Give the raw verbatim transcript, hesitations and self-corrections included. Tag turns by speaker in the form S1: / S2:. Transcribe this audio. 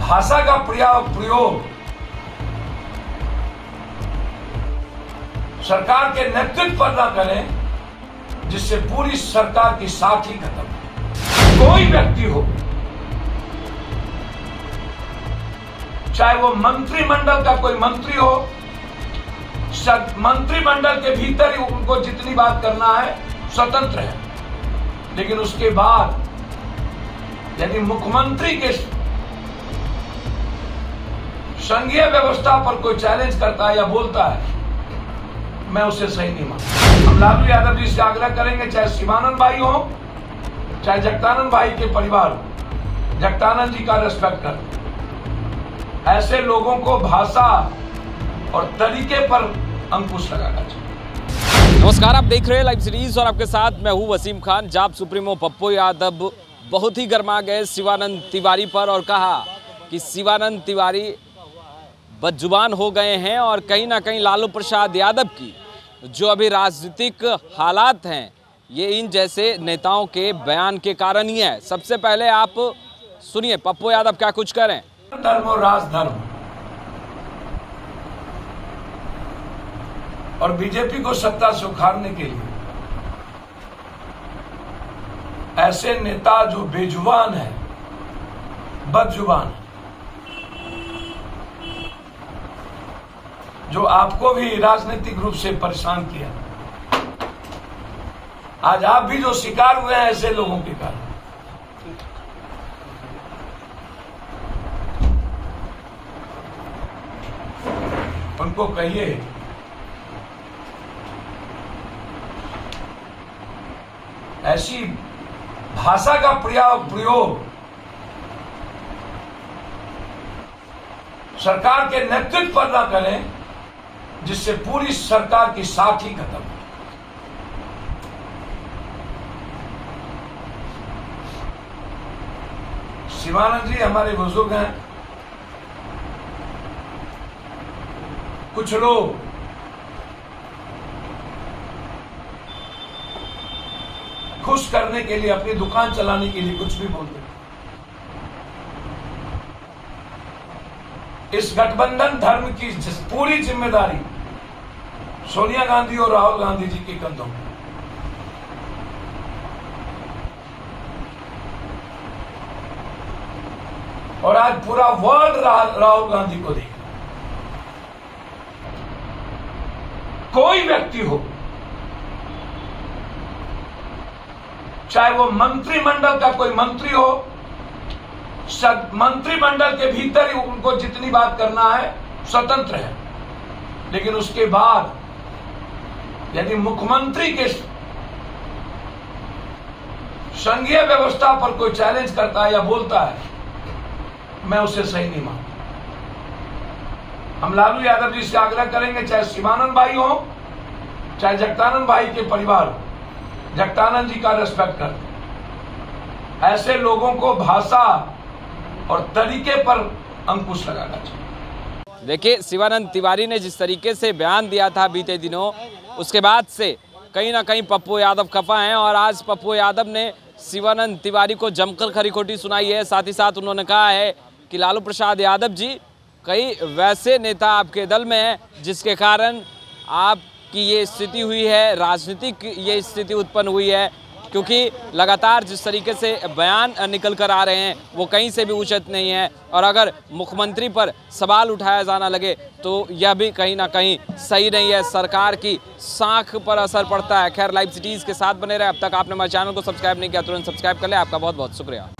S1: भाषा का प्रयोग सरकार के नेतृत्व पर ना करें जिससे पूरी सरकार की साख ही खत्म हो। कोई व्यक्ति हो, चाहे वो मंत्रिमंडल का कोई मंत्री हो, मंत्रिमंडल के भीतर ही उनको जितनी बात करना है स्वतंत्र है, लेकिन उसके बाद यदि मुख्यमंत्री के संघीय व्यवस्था पर कोई चैलेंज करता है या बोलता है, मैं उसे सही नहीं मानता। हम लालू यादव जी से आग्रह करेंगे, चाहे शिवानंद भाई हो, चाहे जगदानंद भाई के परिवार हो, जगदानंद जी का रेस्पेक्ट कर ऐसे लोगों को भाषा और तरीके पर अंकुश लगाना चाहिए।
S2: नमस्कार, आप देख रहे हैं लाइव सीरीज और आपके साथ मैं हूं वसीम खान। जाप सुप्रीमो पप्पू यादव बहुत ही गर्मा गए शिवानंद तिवारी पर और कहा कि शिवानंद तिवारी बदजुबान हो गए हैं और कहीं ना कहीं लालू प्रसाद यादव की जो अभी राजनीतिक हालात हैं ये इन जैसे नेताओं के बयान के कारण ही है। सबसे पहले आप सुनिए पप्पू यादव क्या कुछ करें।
S1: धर्म और राजधर्म और बीजेपी को सत्ता से उखाड़ने के लिए ऐसे नेता जो बेजुबान है, बदजुबान है, जो आपको भी राजनीतिक रूप से परेशान किया, आज आप भी जो शिकार हुए हैं ऐसे लोगों के कारण, उनको कहिए ऐसी भाषा का प्रयोग सरकार के नेतृत्व पर ना करें जिससे पूरी सरकार की साख ही खत्म हो। शिवानंद जी हमारे बुजुर्ग हैं। कुछ लोग खुश करने के लिए, अपनी दुकान चलाने के लिए कुछ भी बोलते हैं। इस गठबंधन धर्म की पूरी जिम्मेदारी सोनिया गांधी और राहुल गांधी जी के कंधों में। और आज पूरा वर्ल्ड राहुल गांधी को देख, कोई व्यक्ति हो, चाहे वो मंत्रिमंडल का कोई मंत्री हो, मंत्रिमंडल के भीतर ही उनको जितनी बात करना है स्वतंत्र है, लेकिन उसके बाद यदि मुख्यमंत्री के संघीय व्यवस्था पर कोई चैलेंज करता है या बोलता है, मैं उसे सही नहीं मानता। हम लालू यादव जी से आग्रह करेंगे, चाहे शिवानंद भाई हो, चाहे जगदानंद भाई के परिवार हो, जगदानंद जी का रेस्पेक्ट कर ऐसे लोगों को भाषा और तरीके पर अंकुश लगाना चाहिए।
S2: देखिए, शिवानंद तिवारी ने जिस तरीके से बयान दिया था बीते दिनों, उसके बाद से कहीं ना कहीं पप्पू यादव खफा हैं और आज पप्पू यादव ने शिवानंद तिवारी को जमकर खरी खोटी सुनाई है। साथ ही साथ उन्होंने कहा है कि लालू प्रसाद यादव जी, कई वैसे नेता आपके दल में हैं जिसके कारण आपकी ये स्थिति हुई है, राजनीतिक ये स्थिति उत्पन्न हुई है, क्योंकि लगातार जिस तरीके से बयान निकल कर आ रहे हैं वो कहीं से भी उचित नहीं है और अगर मुख्यमंत्री पर सवाल उठाया जाना लगे तो यह भी कहीं ना कहीं सही नहीं है, सरकार की साख पर असर पड़ता है। खैर, लाइव सिटीज़ के साथ बने रहे। अब तक आपने हमारे चैनल को सब्सक्राइब नहीं किया, तुरंत सब्सक्राइब कर ले। आपका बहुत बहुत शुक्रिया।